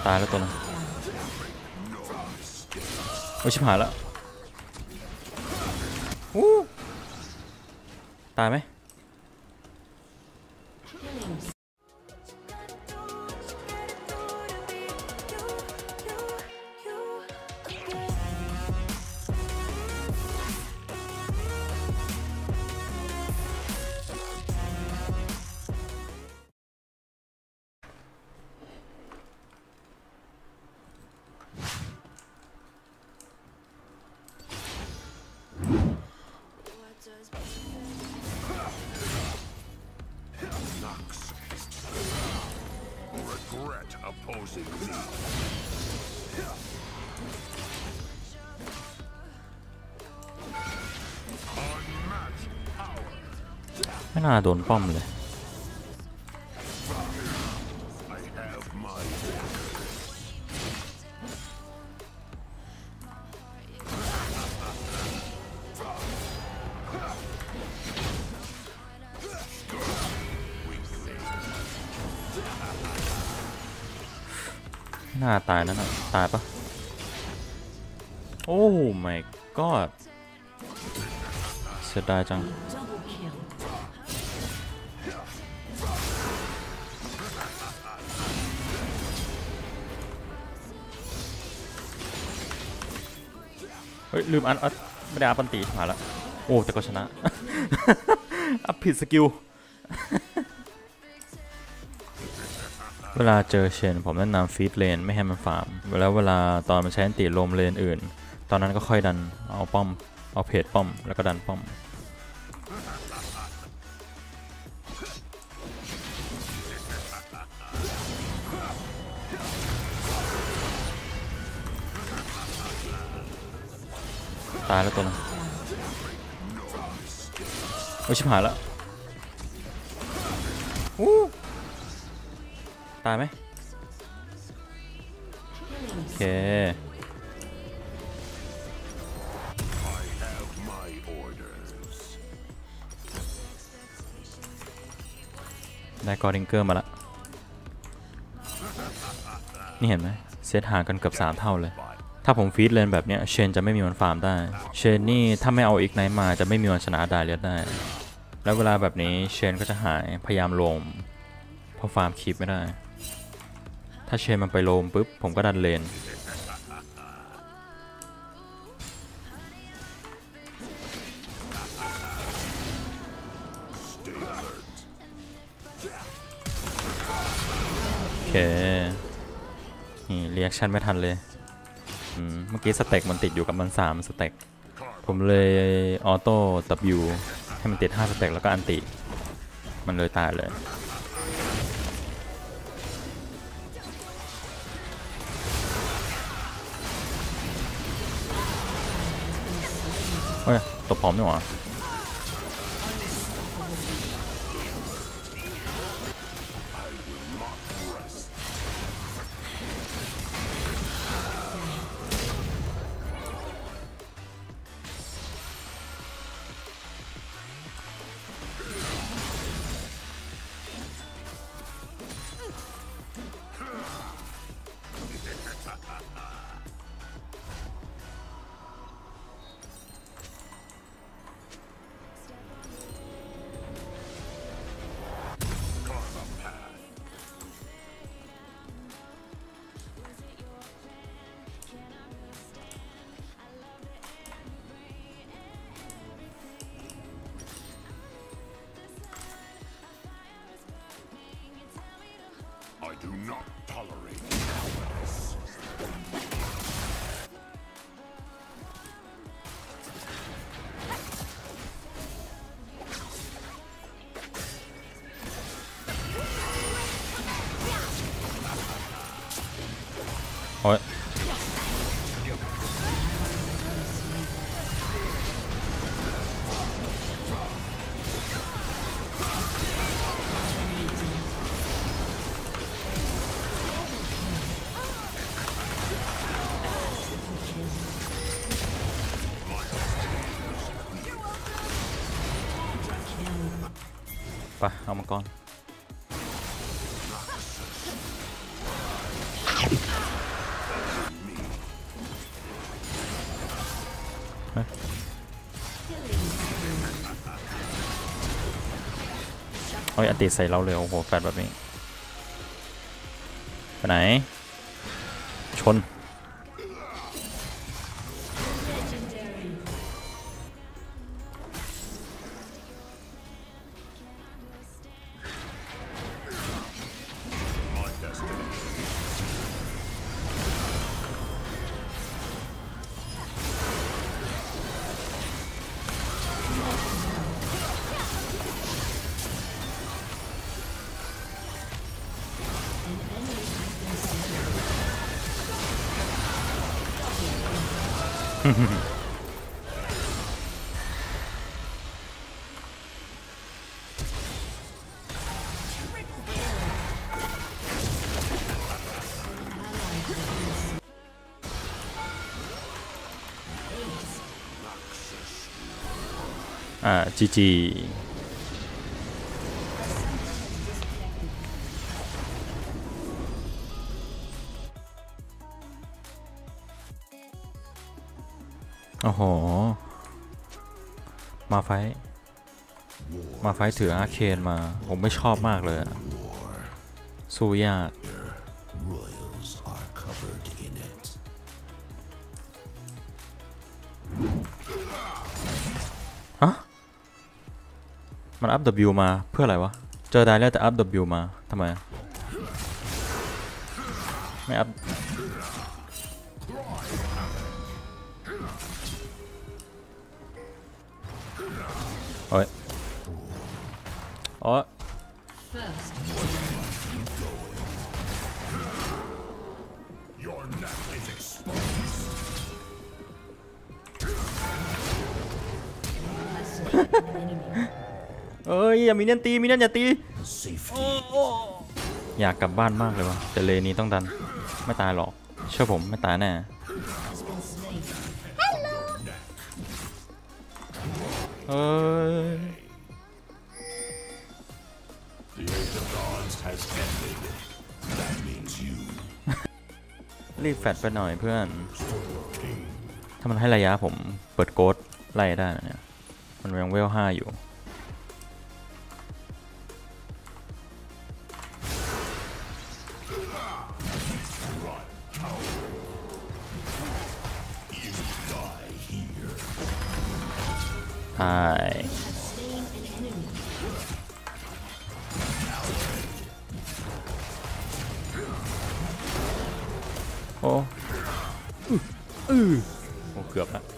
ตายแล้วตัวนึงโอ้ชิบหายแล้วตายไหมไม่น่าโดนป้อมเลยน่าตายนั่นน่ะตายปะโอ้ my god เสียดายจังเฮ้ยลืมอันไม่ได้อัพปันตีมาแล้วโอ้แต่ก็ชนะ อัพผิดสกิล เวลาเจอเชนผมแนะนำฟีดเลนไม่ให้มันฟาร์มแล้วเวลาตอนมันใช้อันตีลมเลนอื่นตอนนั้นก็ค่อยดันเอาป้อมเอาเพจป้อมแล้วก็ดันป้อมตายแล้วตัวนึงโอ้ชิบหายแล้วตายไหมโอเคได้กอริงเกอร์มาละนี่เห็นไหมเซตห่างกันเกือบ3 เท่าเลยถ้าผมฟีดเลนแบบนี้เชนจะไม่มีวันฟาร์มได้เชนนี่ถ้าไม่เอาอีกไนท์มาจะไม่มีวันชนะดาเลียสได้แล้วเวลาแบบนี้เชนก็จะหายพยายามโลมเพราะฟาร์มคีปไม่ได้ถ้าเชนมันไปโลมปุ๊บผมก็ดันเลนโอเคนี่เรีแอคชั่นไม่ทันเลยเมื่อกี้สเต็กมันติดอยู่กับมัน3 สเต็กผมเลยออโต้ W ให้มันติด5 สเต็กแล้วก็อันติมันเลยตายเลยเฮ้ยตัวพร้อมนี่หว่า Do not tolerate cowardice. โอ้ยไปเอามังกรเอาอันติใส่เราเลยโอ้โหแฟดแบบนี้ไปไหนชนจีจีโอ้โหมาไฟถืออาร์เคนมาผมไม่ชอบมากเลยสู้ยากฮะมันอัพ W มาเพื่ออะไรวะเจอได้แล้วแต่อัพ W มาทำไมไม่อัพโอ้ยอ๋อเอ้ยอย่ามีเนียนตีมีเนียนอย่าตีอยากกลับบ้านมากเลยวะแต่เลนี้ต้องดันไม่ตายหรอกเชื่อผมไม่ตายแน่เอ้ยรีบแฟดไปหน่อยเพื่อนถ้ามันให้ระยะผมเปิดโกดไล่ได้นะเนี่ยมันยังเวล5อยู่ใช่โอ้โอ้เกือบละ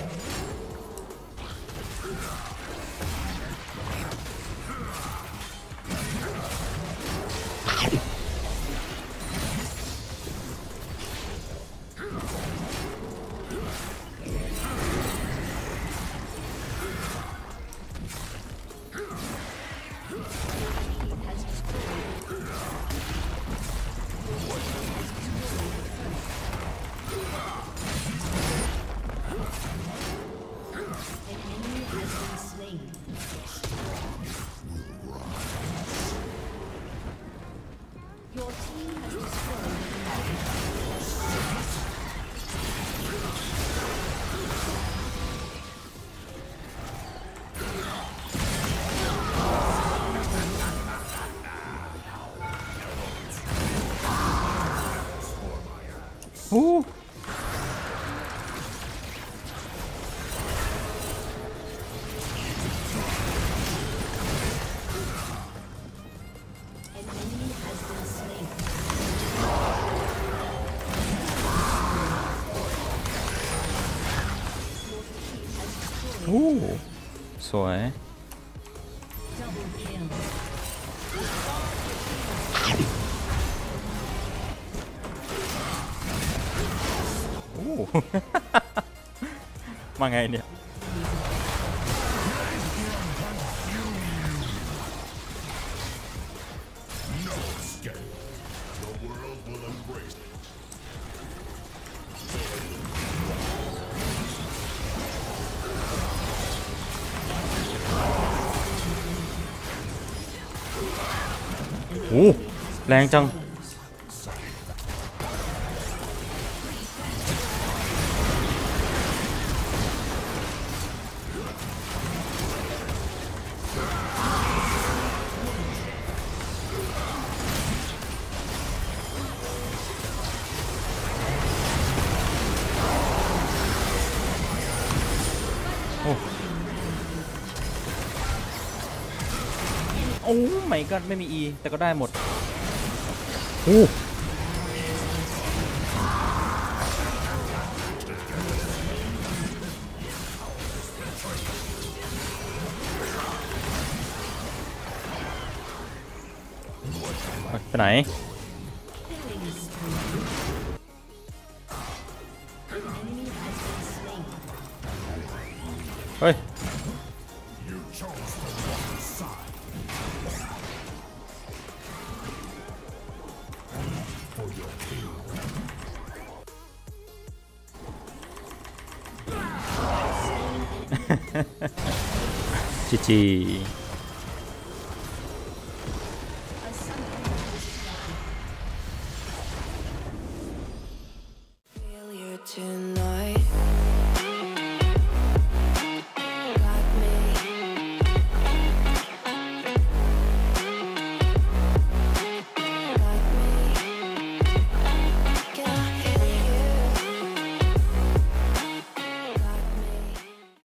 โอ้สวยมาไงเนี่ยโอ้แรงจังโอ้ไม่ก็ไม่มี E แต่ก็ได้หมดโอ้ไปไหนเฮ้ย You chose the wrong side. For your kill. จีจี Failure tonight.